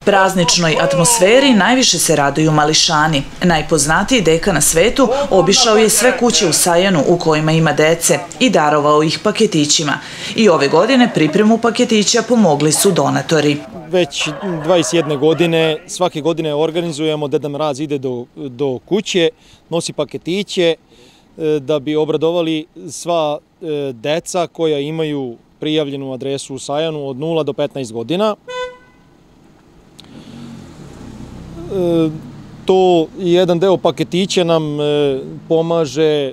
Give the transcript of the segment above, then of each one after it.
Prazničnoj atmosferi najviše se raduju mališani. Najpoznatiji deka na svetu obišao je sve kuće u Sajanu u kojima ima dece i darovao ih paketićima. I ove godine pripremu paketića pomogli su donatori. Već 21 godine, svake godine organizujemo Deda Mraz ide do kuće, nosi paketiće da bi obradovali sva deca koja imaju prijavljenu adresu u Sajanu od 0 do 15 godina. To jedan deo paketića nam pomaže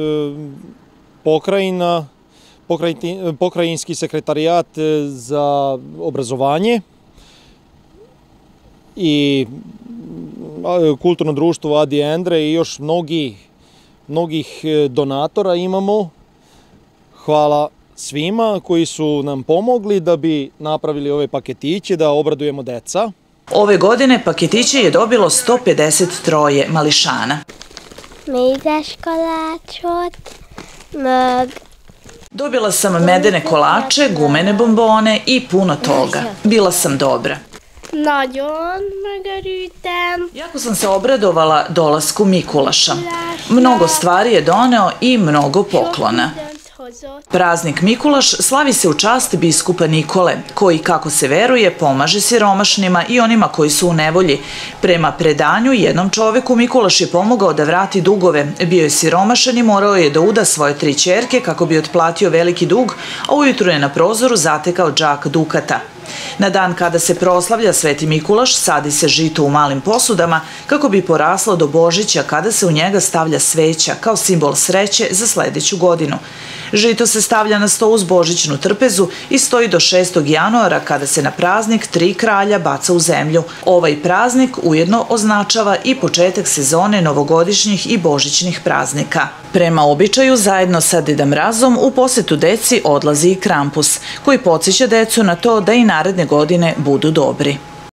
pokrajinski sekretarijat za obrazovanje i kulturno društvo Adi Endre i još mnogih donatora imamo. Hvala svima koji su nam pomogli da bi napravili ove paketiće, da obradujemo deca. Ove godine paketiće je dobilo 153 mališana. Mézes kalácsot, Dobila sam medene kolače, gumene bombone i puno toga. Bila sam dobra. nagyon megörültem. Jako sam se obradovala dolasku Mikulaša. Mnogo stvari je doneo i mnogo poklona. Praznik Mikulaš slavi se u čast biskupa Nikole, koji, kako se veruje, pomaže siromašnima i onima koji su u nevolji. Prema predanju, jednom čoveku Mikulaš je pomogao da vrati dugove. Bio je siromašan i morao je da uda svoje 3 ćerke kako bi otplatio veliki dug, a ujutru je na prozoru zatekao džak dukata. Na dan kada se proslavlja Sveti Mikulaš, sadi se žito u malim posudama kako bi poraslo do Božića kada se u njega stavlja sveća kao simbol sreće za sledeću godinu. Žito se stavlja na sto uz božićnu trpezu i stoji do 6. januara kada se na praznik 3 kralja baca u zemlju. Ovaj praznik ujedno označava i početak sezone novogodišnjih i božićnih praznika. Prema običaju, zajedno sa Deda Mrazom u posetu deci odlazi i Krampus, koji podsjeća decu na to da i naredne godine budu dobri.